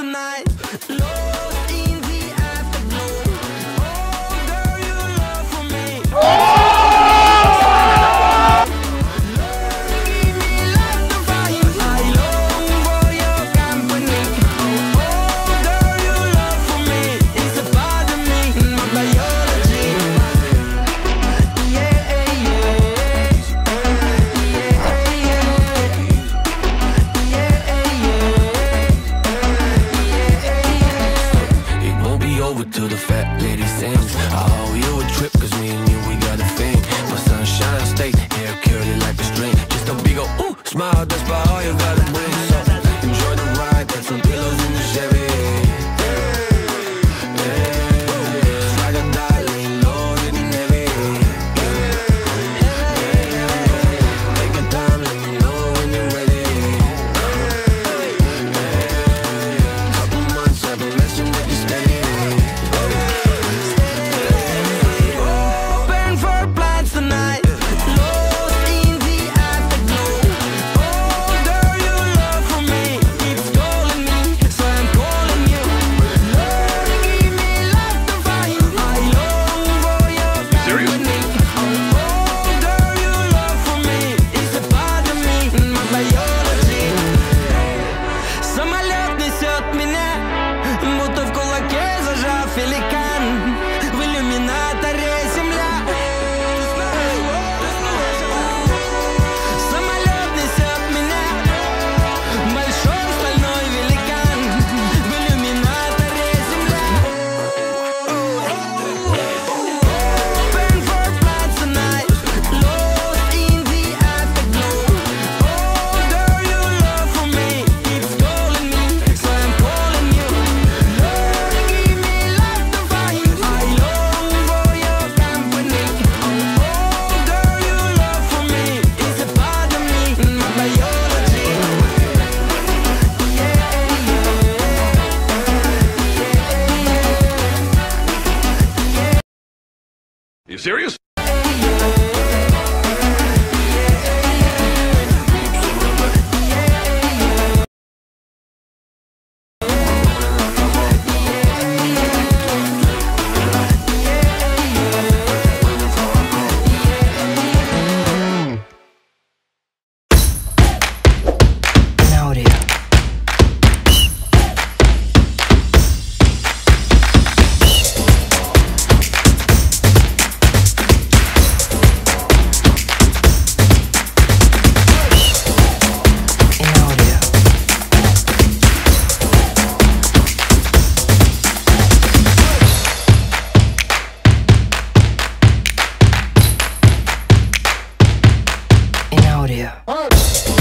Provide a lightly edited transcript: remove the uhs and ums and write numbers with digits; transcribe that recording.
tonight. Lost in the afterglow. Oh, girl, your love for me. Give me life to find. I long for your company. Oh, girl, your love for me is a part of me, my biology. Yeah, It won't be over till the fat lady sings. I owe you a trip, cause me and you, we got a thing. My sunshine state, hair curly like a string. Just a big ol' ooh, smile, that's about all you gotta bring. So enjoy the ride, got some pillows in the Chevy. Strike a darling, loaded and heavy. Take your time, let me know when you're ready. Couple months, I've been messing with you steady. open for plans tonight. Lost in the afterglow. Oh, girl, your love for me keeps calling me, so I'm calling you. Lord, give me life to find. I long for your company. Oh, girl, your love for me is a part of me, my biology. Самолет несет меня, будто в кулаке зажав великан. В иллюминаторе земля. Самолет несет меня, большой стальной великан. В иллюминаторе земля. Open for flight tonight. Lost in the afterglow. Oh, girl, your love for me keeps calling me, so I'm calling you. Lord, give me life to find. I long for your company. Oh, girl, your love for me is a part of me, my biology. You serious? In audio.